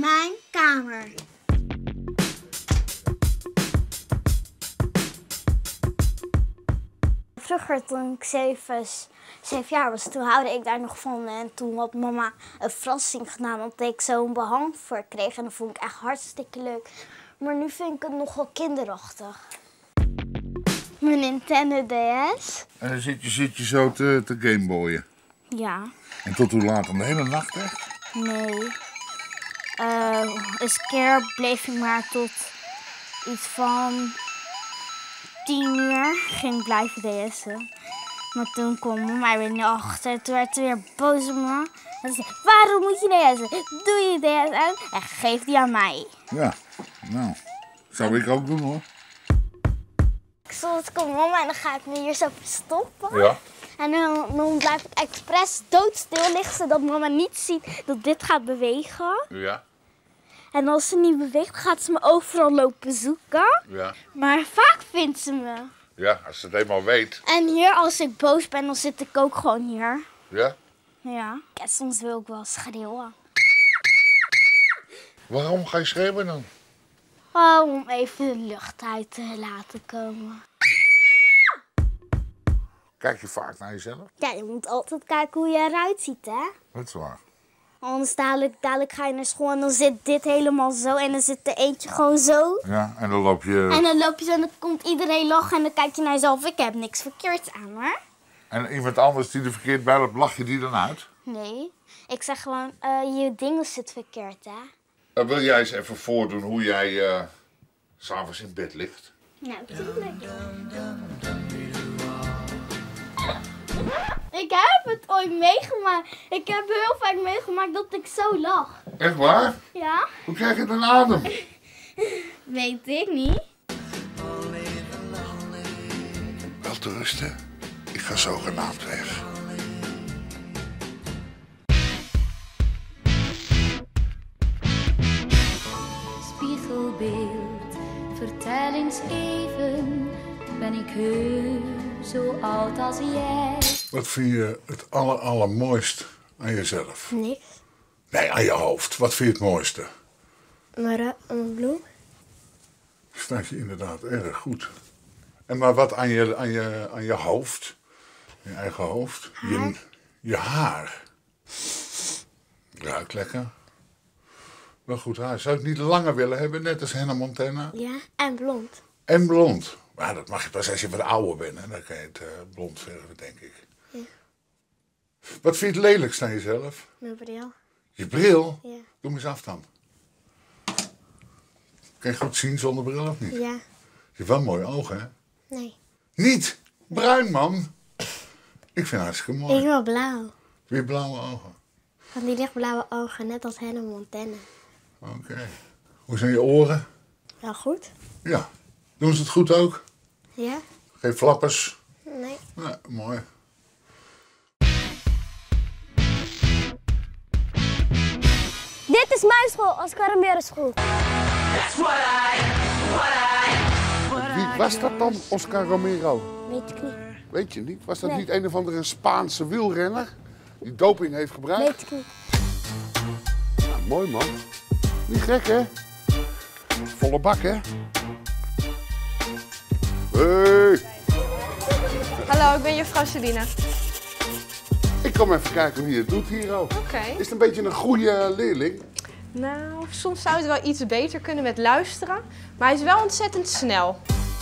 Mijn kamer. Vroeger, toen ik 7 jaar was, toen houde ik daar nog van. En toen had mama een verrassing gedaan dat ik zo'n behang voor kreeg. En dat vond ik echt hartstikke leuk. Maar nu vind ik het nogal kinderachtig. Mijn Nintendo DS. En dan zit je zo te gameboyen. Ja. En tot hoe laat? Om de hele nacht echt? Nee. Eens keer bleef ik maar tot iets van 10 uur. Ging ik blijven DS'en. Maar toen kwam mama weer naar achter. Toen werd ze weer boos op me. En ze zei, waarom moet je DS'en? Doe je DS uit en geef die aan mij. Ja, nou, zou ik ook doen hoor. Soms komt mama en dan ga ik me hier zo verstoppen. Ja. En dan blijf ik expres doodstil liggen, zodat mama niet ziet dat dit gaat bewegen. Ja. En als ze niet beweegt, gaat ze me overal lopen zoeken. Ja. Maar vaak vindt ze me. Ja, als ze het eenmaal weet. En hier, als ik boos ben, dan zit ik ook gewoon hier. Ja? Ja. En soms wil ik wel schreeuwen. Waarom ga je schreeuwen dan? Oh, om even de lucht uit te laten komen. Kijk je vaak naar jezelf? Ja, je moet altijd kijken hoe je eruit ziet, hè? Dat is waar. Anders dadelijk ga je naar school en dan zit dit helemaal zo en dan zit er eentje gewoon zo. Ja, en dan loop je... En dan loop je zo en dan komt iedereen lachen en dan kijk je naar jezelf. Ik heb niks verkeerds aan, hoor. En iemand anders die er verkeerd bij loopt, lach je die dan uit? Nee, ik zeg gewoon, je ding zit verkeerd, hè? Wil jij eens even voordoen hoe jij 's avonds in bed ligt? Nou, natuurlijk. Ik heb het ooit meegemaakt. Ik heb heel vaak meegemaakt dat ik zo lag. Echt waar? Ja? Hoe krijg je dan adem? Weet ik niet. Wel te rusten. Ik ga zogenaamd weg. Spiegelbeeld, vertel eens even, ben ik heus zo oud als jij? Wat vind je het allermooist aan jezelf? Niks. Nee, aan je hoofd. Wat vind je het mooiste? Een bloem? Staat je inderdaad erg goed. En maar wat aan je hoofd? Je eigen hoofd? Haar? Je haar. Ruikt lekker. Wel goed haar. Zou je het niet langer willen hebben, net als Hannah Montana? Ja, en blond. En blond. Maar dat mag je pas als je wat ouder bent. Hè? Dan kan je het blond verven, denk ik. Ja. Wat vind je het lelijkst aan jezelf? Mijn bril. Je bril? Ja. Doe hem eens af dan. Kan je goed zien zonder bril of niet? Ja. Je hebt wel mooie ogen, hè? Nee. Niet! Bruin, man! Ik vind het hartstikke mooi. Ik wil blauw. Weer blauwe ogen. Van die lichtblauwe ogen, net als Hannah Montana. Oké. Hoe zijn je oren? Wel goed? Ja. Doen ze het goed ook? Ja? Geen flappers? Nee. Nee, mooi. Dit is mijn school, Oscar Ramirez school. Wie was dat dan, Oscar Romero? Weet ik niet. Weet je niet? Was dat Nee. niet een of andere Spaanse wielrenner die doping heeft gebruikt? Weet ik niet. Ja, mooi man. Niet gek, hè? Volle bak, hè? Hey, Hallo, ik ben juffrouw Celine. ik kom even kijken hoe je het doet hier ook. Oké. Is het een beetje een goede leerling? Nou, soms zou het wel iets beter kunnen met luisteren, maar hij is wel ontzettend snel.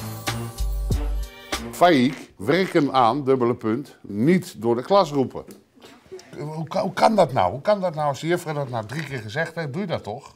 Faik, werken aan, dubbele punt, niet door de klas roepen. Hoe kan dat nou? Hoe kan dat nou als de juffrouw dat nou 3 keer gezegd heeft? Doe je dat toch?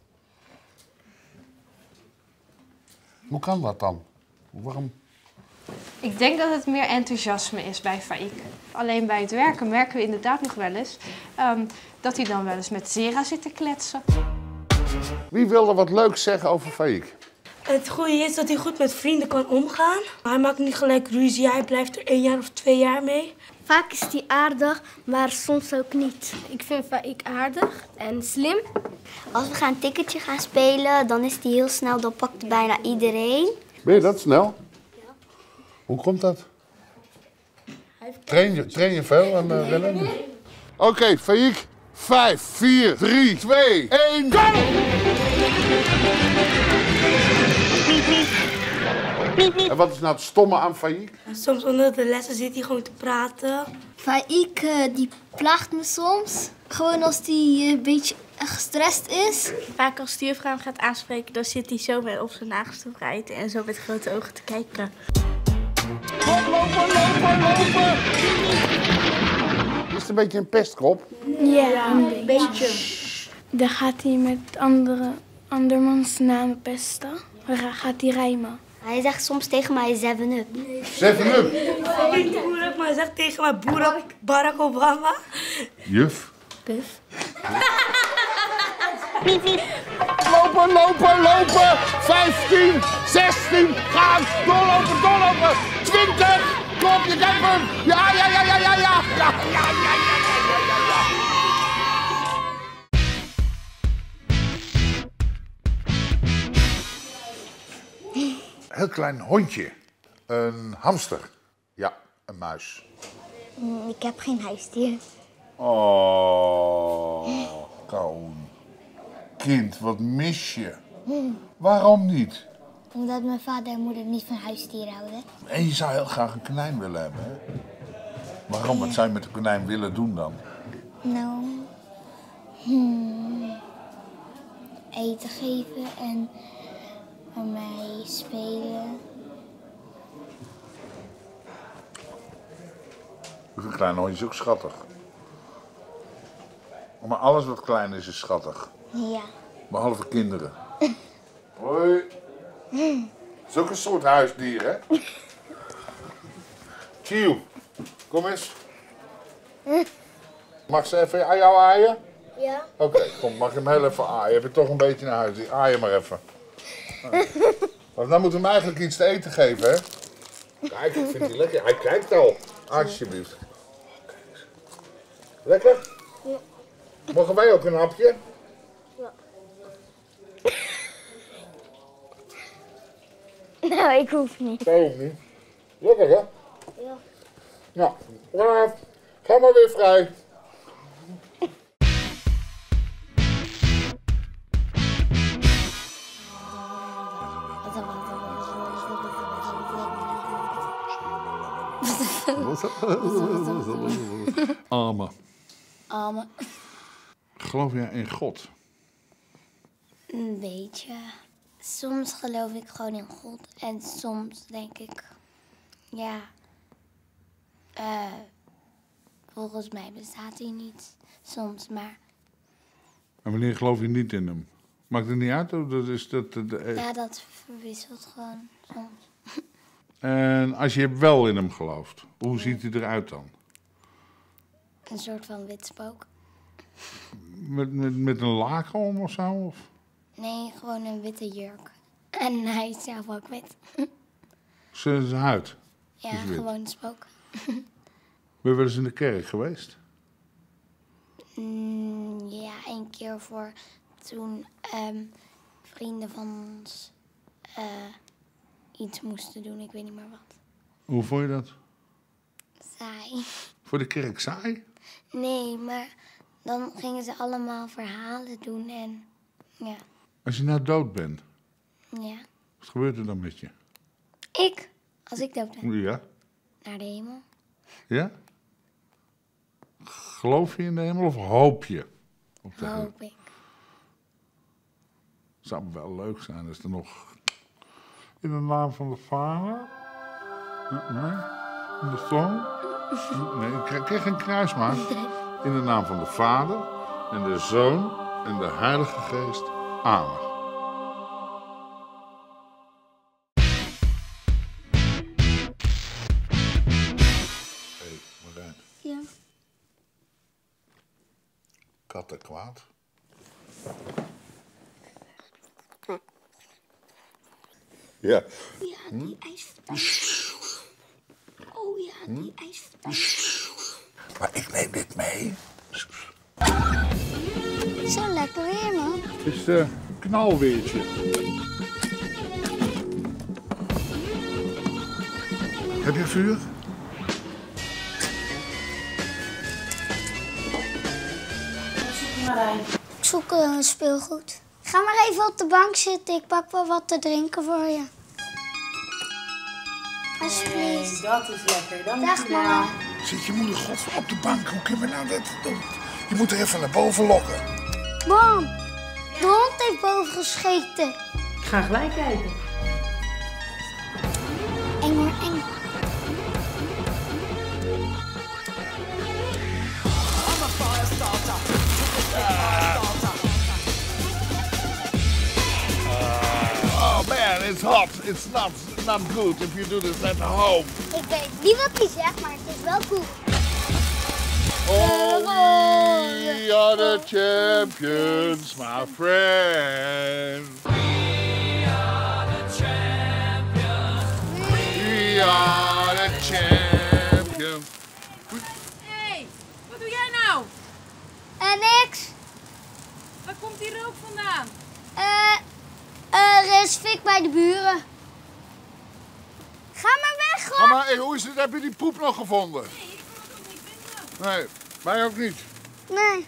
Hoe kan dat dan? Waarom? Ik denk dat het meer enthousiasme is bij Faik. Alleen bij het werken merken we inderdaad nog wel eens dat hij dan wel eens met Zera zit te kletsen. Wie wil er wat leuks zeggen over Faik? Het goede is dat hij goed met vrienden kan omgaan. Hij maakt niet gelijk ruzie, hij blijft er 1 jaar of 2 jaar mee. Vaak is hij aardig, maar soms ook niet. Ik vind Faik aardig en slim. Als we een ticketje gaan spelen, dan is hij heel snel. Dan pakt bijna iedereen. Ben je dat snel? Hoe komt dat? Train je veel aan rennen? Oké, Faik. 5, 4, 3, 2, 1, go! En wat is nou het stomme aan Faik? Soms onder de lessen zit hij gewoon te praten. Faik, die plaagt me soms. Gewoon als hij een beetje gestrest is. Vaak als de juffrouw hem gaat aanspreken, dan zit hij zo met op zijn nagels te wrijten en zo met grote ogen te kijken. Lopen! Is het een beetje een pestkop? Ja, een beetje. Dan gaat hij met andermans namen pesten. Dan gaat hij rijmen. Hij zegt soms tegen mij 7-up. 7-up. Niet moeilijk, maar hij zegt tegen mij Barack Obama. Juf? Puf. Lopen! 15, 16, gaan! Doorlopen! 20! Kom, je kent hem! Ja! Heel klein hondje. Een hamster. Ja, een muis. Ik heb geen huisdier. Oh, Koen. Kind, wat mis je? Waarom niet? Omdat mijn vader en moeder niet van huisdieren houden. En je zou heel graag een konijn willen hebben, hè? Waarom? Wat zou je met een konijn willen doen dan? Nou, eten geven en met mij spelen. Een klein hondje is ook schattig. Maar alles wat klein is schattig. Ja. Behalve kinderen. Hoi. Dat is ook een soort huisdier, hè? Chiu, kom eens. Mag ze even aan jou aaien? Ja. Oké, kom, mag ik hem heel even aaien? Heb je toch een beetje een huisdier? Aai je maar even. Want dan moeten we hem eigenlijk iets te eten geven, hè? Kijk, ik vind hij lekker. Hij kijkt al. Alsjeblieft. Lekker? Ja. Mogen wij ook een hapje? Ja. Nou, ik hoef niet. Dat hoeft niet. Lekker, hè? Ja. Nou, ga maar weer vrij. Amen. Geloof jij in God? Een beetje. Soms geloof ik gewoon in God en soms denk ik, ja, volgens mij bestaat hij niet. Soms, maar En wanneer geloof je niet in hem? Maakt het niet uit? Dat is ja, dat verwisselt gewoon soms. En als je wel in hem gelooft, hoe ziet hij eruit dan? Een soort van wit spook. Met een laken om of zo? Of? Nee, gewoon een witte jurk. En hij is zelf ook wit. Zijn huid? Ja, is wit. gewoon een spook. Ben je wel eens in de kerk geweest? Ja, 1 keer voor toen vrienden van ons iets moesten doen. Ik weet niet meer wat. Hoe vond je dat? Saai. Voor de kerk saai? Nee, maar dan gingen ze allemaal verhalen doen en ja. Als je nou dood bent, Ja. wat gebeurt er dan met je? Als ik dood ben, Ja? naar de hemel. Ja? Geloof je in de hemel of hoop je op de hemel? Hoop ik. Het zou wel leuk zijn als er nog... In de naam van de Vader? Nee? In de Zoon? Nee, ik krijg geen kruis maar. In de naam van de Vader en de Zoon en de Heilige Geest. Amen. Hé, Marijn. Ja. Katten kwaad. Ja. Ja, die ijsvertijs. Oh ja, die ijsvertijs. Maar ik neem dit mee. Zo lekker weer, man. Het is een knalweertje. Heb je vuur? Ik zoek speelgoed. Ga maar even op de bank zitten. Ik pak wel wat te drinken voor je. Alsjeblieft. Dat is lekker, Dag dankjewel. mama. Zit je moeder god op de bank? Hoe kunnen we nou dit doen? Je moet er even naar boven lokken. Mam, de hond heeft boven gescheten. Ik ga gelijk kijken. Eng hoor, eng. Oh man, it's hot. It's not good if you do this at home. Ik weet niet wat hij zegt, maar het is wel cool. Oh, we are the champions, my friend. We are the champions. Hé, wat doe jij nou? Niks. Waar komt die rook vandaan? Er is fik bij de buren. Ga maar weg, hoor. Mama, hey, hoe is het? Heb je die poep nog gevonden? Nee, ik kon het ook niet vinden. Nee, mij ook niet. Nee.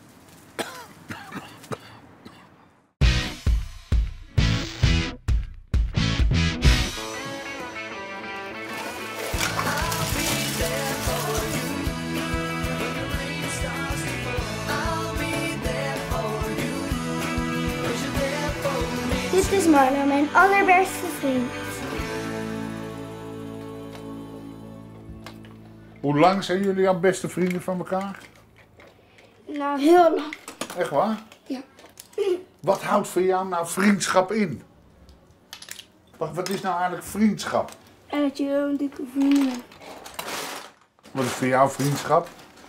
Dit is Marlo, mijn allerbeste vriend. Hoe lang zijn jullie al beste vrienden van elkaar? Nou, heel lang. Echt waar? Ja. Wat houdt voor jou nou vriendschap in? Wat is nou eigenlijk vriendschap? En dat je heel dikke vrienden bent. Wat is voor jou vriendschap?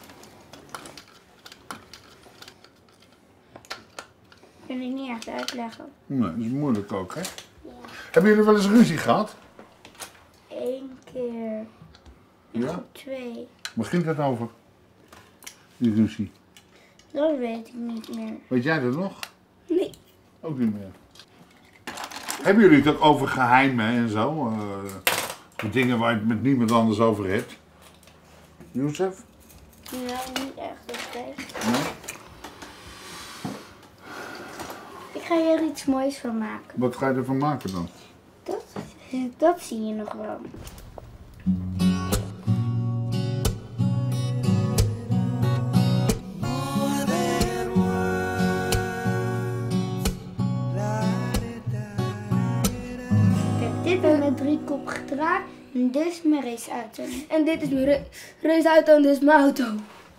Kan ik niet echt uitleggen. Nee, dat is moeilijk ook, hè? Ja. Hebben jullie wel eens ruzie gehad? 1 keer. Ja? 2. Waar ging het over? Die ruzie. Dat weet ik niet meer. Weet jij dat nog? Nee. Ook niet meer. Hebben jullie het ook over geheimen en zo? Dingen waar je het met niemand anders over hebt? Youssef? Nou, niet echt. Oké. Nee? Ik ga hier iets moois van maken. Wat ga je ervan maken dan? Dat zie je nog wel. Kijk, dit is mijn 3-koppige draak en dit is mijn raceauto. En dit is mijn raceauto en dit is mijn auto.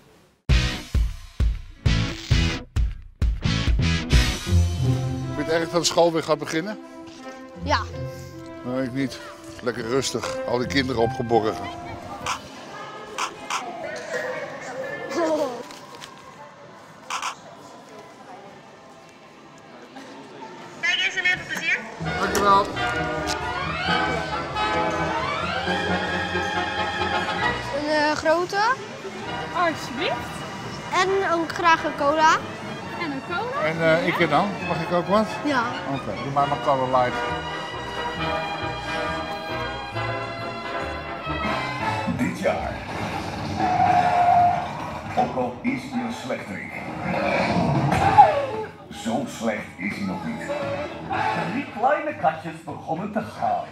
Vind je het erg dat de school weer gaat beginnen? Ja. Nee, ik niet. Lekker rustig. Al die kinderen opgeborgen. Kijk eens en heel veel plezier. Dankjewel. Een grote. Alsjeblieft. En ook graag een cola. En een cola. En ik dan? Mag ik ook wat? Ja. Oké, doe maar Cola Light. Dit jaar. Ook al is hij een slechterik. Zo slecht is hij nog niet. 3 kleine katjes begonnen te gaan.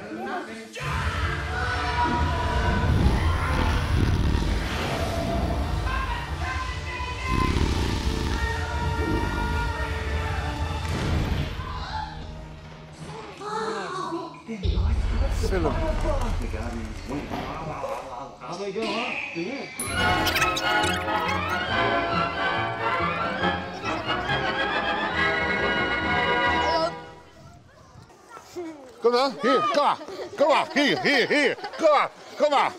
Film. Kom dan, hier, kom maar. Kom maar, hier. Kom maar.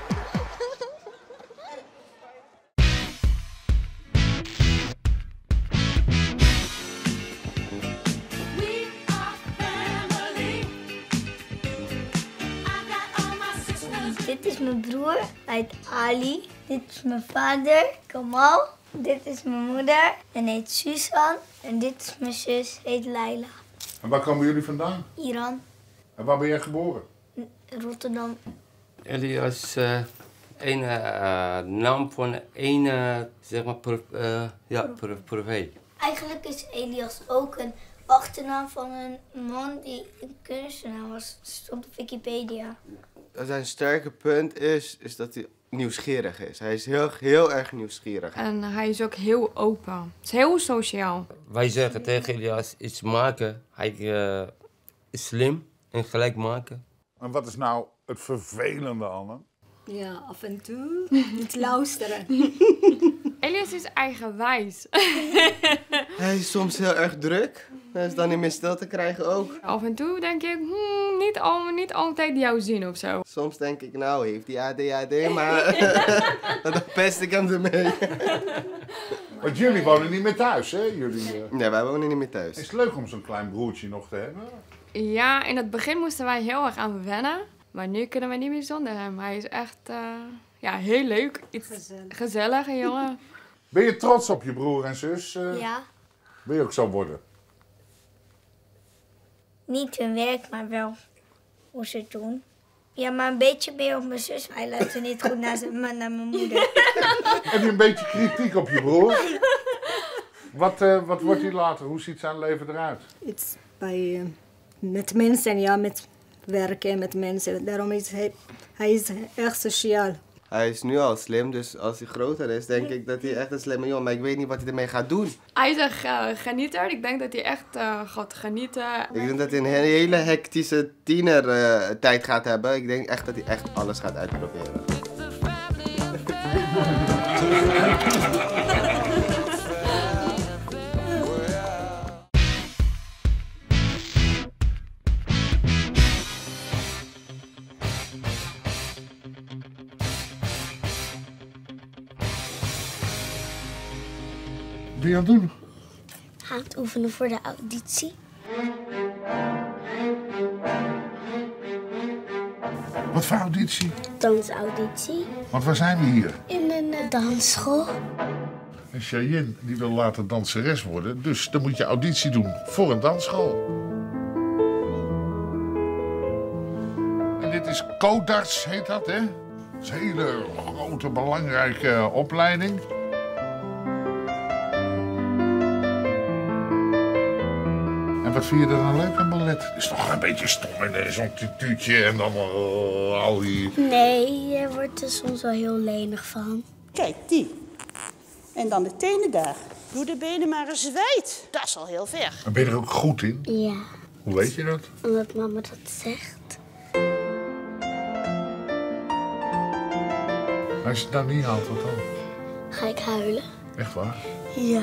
Dit is mijn broer, hij heet Ali. Dit is mijn vader, Kamal. Dit is mijn moeder en heet Susan. En dit is mijn zus, heet Laila. En waar komen jullie vandaan? Iran, En waar ben jij geboren? Rotterdam. Elias is een naam van een, zeg maar, profeet. Eigenlijk is Elias ook een achternaam van een man die een kunstenaar was. Dat stond op Wikipedia. Zijn sterke punt is dat hij nieuwsgierig is. Hij is heel erg nieuwsgierig. En hij is ook heel open. Het is heel sociaal. Wij zeggen tegen Elias iets maken. Hij is slim en gelijk maken. En wat is nou het vervelende aan hem? Ja, af en toe niet luisteren. Elias is eigenwijs. Hij is soms heel erg druk. Hij is dan niet meer stil te krijgen ook. Af en toe denk ik, niet altijd jouw zin of zo. Soms denk ik, nou, heeft hij ADHD, maar dan pest ik hem ermee. Want jullie wonen niet meer thuis, hè? Nee, wij wonen niet meer thuis. Is het leuk om zo'n klein broertje nog te hebben? Ja, in het begin moesten wij heel erg aan wennen. Maar nu kunnen we niet meer zonder hem. Hij is echt heel leuk. Gezellig, jongen. Ben je trots op je broer en zus? Ja. Wil je ook zo worden? Niet hun werk, maar wel hoe ze het doen. Ja, maar een beetje meer op mijn zus. Hij luistert niet goed naar mijn moeder. Heb je een beetje kritiek op je broer? Wat wordt hij later? Hoe ziet zijn leven eruit? Iets met mensen, ja, met werken met mensen. Daarom is hij is echt sociaal. Hij is nu al slim, dus als hij groter is, denk ik dat hij echt een slimme jongen is. Maar ik weet niet wat hij ermee gaat doen. Hij is een genieter. Ik denk dat hij echt gaat genieten. Ik denk dat hij een hele hectische tienertijd gaat hebben. Ik denk echt dat hij echt alles gaat uitproberen. Wat ben je aan het doen? Gaan het oefenen voor de auditie. Wat voor auditie? Dansauditie. Want waar zijn we hier? In een dansschool. En Cheyenne die wil later danseres worden, dus dan moet je auditie doen voor een dansschool. En dit is Codarts, heet dat, hè? Dat is een hele grote, belangrijke opleiding. En wat vind je er dan leuk aan ballet? Het is toch een beetje stom in zo'n tutuutje en dan al die... Nee, je wordt er soms wel heel lenig van. Kijk, die. En dan de tenen daar. Doe de benen maar eens wijd. Dat is al heel ver. En ben je er ook goed in? Ja. Hoe weet je dat? Omdat mama dat zegt. Als je het nou niet haalt, wat dan? Ga ik huilen? Echt waar? Ja.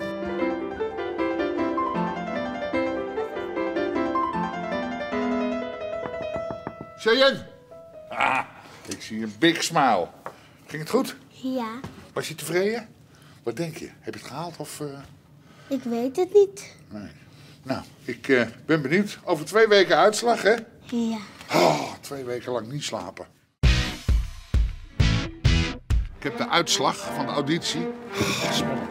Cheyenne! Ah, ik zie een big smile. Ging het goed? Ja. Was je tevreden? Wat denk je? Heb je het gehaald of... Ik weet het niet. Nee. Nou, ik ben benieuwd. Over 2 weken uitslag, hè? Ja. Oh, 2 weken lang niet slapen. Ik heb de uitslag van de auditie. Spannend.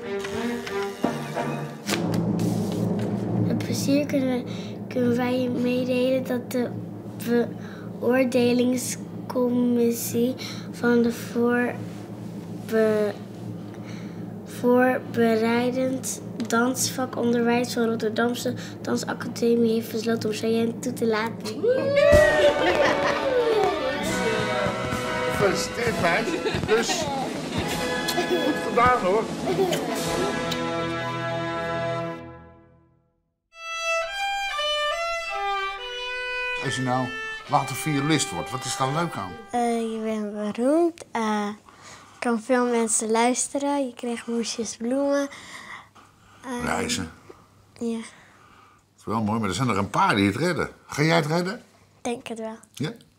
Met plezier kunnen wij meedelen dat de beoordelingscommissie van de voorbereidend dansvakonderwijs van Rotterdamse Dansacademie heeft besloten om Cheyenne toe te laten. Gefeliciteerd, meid. Dus, goed gedaan, hoor. Als je nou later violist wordt, wat is daar leuk aan? Je bent beroemd, kan veel mensen luisteren, je krijgt moesjes bloemen. Reizen. Ja, Dat is wel mooi, maar er zijn er een paar die het redden. Ga jij het redden? denk het wel. Ja?